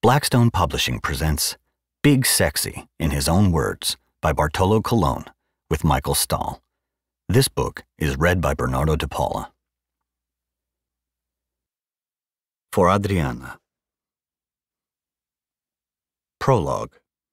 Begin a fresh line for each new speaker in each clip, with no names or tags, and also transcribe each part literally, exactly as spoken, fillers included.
Blackstone Publishing presents Big Sexy in His Own Words by Bartolo Colón with Michael Stahl. This book is read by Bernardo de Paula. For Adriana. Prologue.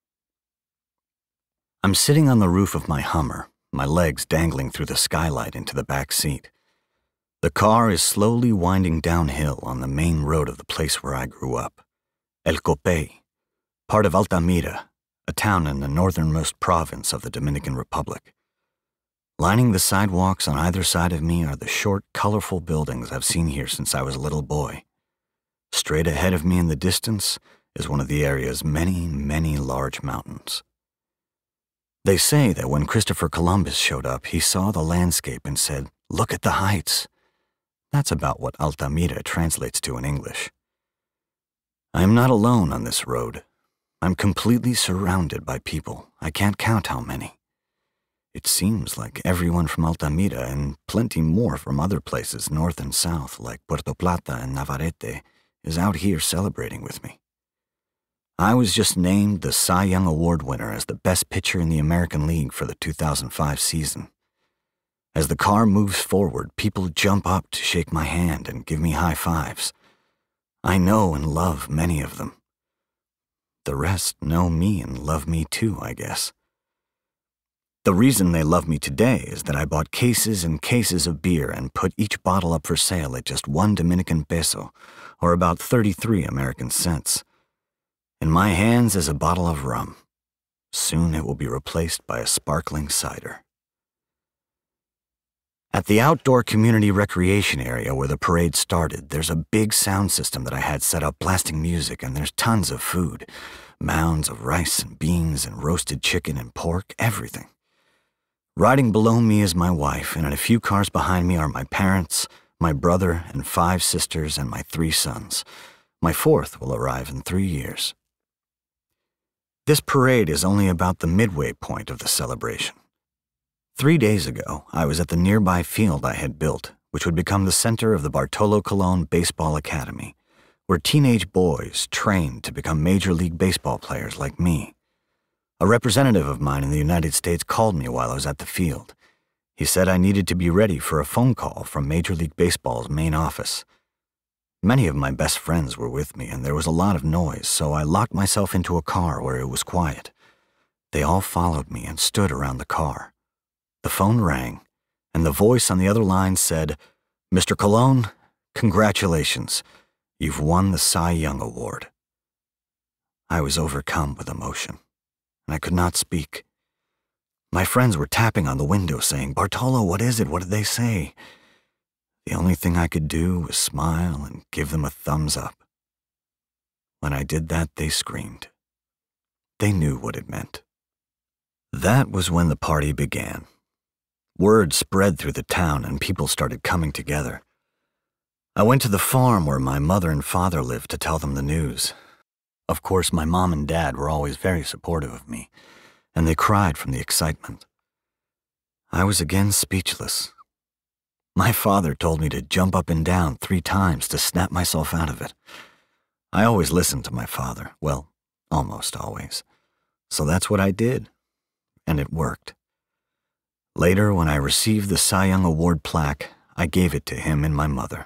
I'm sitting on the roof of my Hummer, my legs dangling through the skylight into the back seat. The car is slowly winding downhill on the main road of the place where I grew up. El Copey, part of Altamira, a town in the northernmost province of the Dominican Republic. Lining the sidewalks on either side of me are the short, colorful buildings I've seen here since I was a little boy. Straight ahead of me in the distance is one of the area's many, many large mountains. They say that when Christopher Columbus showed up, he saw the landscape and said, "Look at the heights." That's about what Altamira translates to in English. I am not alone on this road. I'm completely surrounded by people. I can't count how many. It seems like everyone from Altamira and plenty more from other places north and south, like Puerto Plata and Navarrete, is out here celebrating with me. I was just named the Cy Young Award winner as the best pitcher in the American League for the two thousand five season. As the car moves forward, people jump up to shake my hand and give me high fives. I know and love many of them. The rest know me and love me too, I guess. The reason they love me today is that I bought cases and cases of beer and put each bottle up for sale at just one Dominican peso, or about thirty-three American cents. In my hands is a bottle of rum. Soon it will be replaced by a sparkling cider. At the outdoor community recreation area where the parade started, there's a big sound system that I had set up blasting music, and there's tons of food. Mounds of rice and beans and roasted chicken and pork, everything. Riding below me is my wife, and in a few cars behind me are my parents, my brother, and five sisters, and my three sons. My fourth will arrive in three years. This parade is only about the midway point of the celebration. Three days ago, I was at the nearby field I had built, which would become the center of the Bartolo Colón Baseball Academy, where teenage boys trained to become Major League Baseball players like me. A representative of mine in the United States called me while I was at the field. He said I needed to be ready for a phone call from Major League Baseball's main office. Many of my best friends were with me, and there was a lot of noise, so I locked myself into a car where it was quiet. They all followed me and stood around the car. The phone rang, and the voice on the other line said, "Mister Colón, congratulations. You've won the Cy Young Award." I was overcome with emotion, and I could not speak. My friends were tapping on the window saying, "Bartolo, what is it? What did they say?" The only thing I could do was smile and give them a thumbs up. When I did that, they screamed. They knew what it meant. That was when the party began. Word spread through the town and people started coming together. I went to the farm where my mother and father lived to tell them the news. Of course, my mom and dad were always very supportive of me, and they cried from the excitement. I was again speechless. My father told me to jump up and down three times to snap myself out of it. I always listened to my father, well, almost always. So that's what I did, and it worked. Later, when I received the Cy Young Award plaque, I gave it to him and my mother.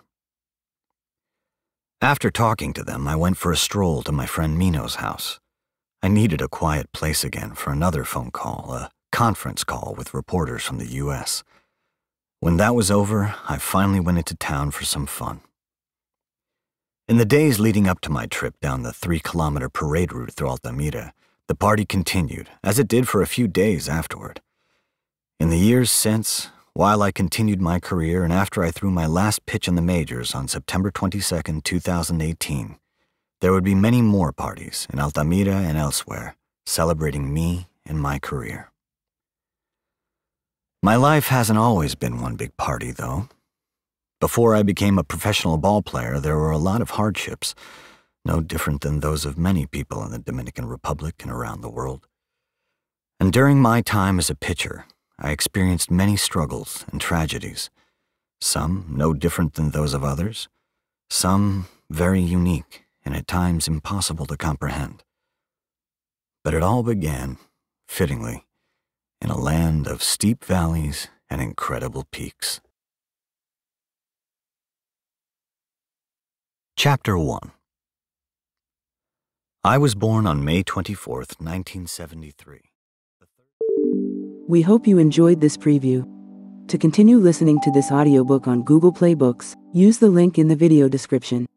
After talking to them, I went for a stroll to my friend Mino's house. I needed a quiet place again for another phone call, a conference call with reporters from the U S When that was over, I finally went into town for some fun. In the days leading up to my trip down the three-kilometer parade route through Altamira, the party continued, as it did for a few days afterward. In the years since, while I continued my career and after I threw my last pitch in the majors on September twenty-second, two thousand eighteen, there would be many more parties in Altamira and elsewhere, celebrating me and my career. My life hasn't always been one big party, though. Before I became a professional ball player, there were a lot of hardships, no different than those of many people in the Dominican Republic and around the world. And during my time as a pitcher, I experienced many struggles and tragedies, some no different than those of others, some very unique and at times impossible to comprehend. But it all began, fittingly, in a land of steep valleys and incredible peaks. Chapter one. I was born on May twenty-fourth, nineteen seventy-three.
We hope you enjoyed this preview. To continue listening to this audiobook on Google Play Books, use the link in the video description.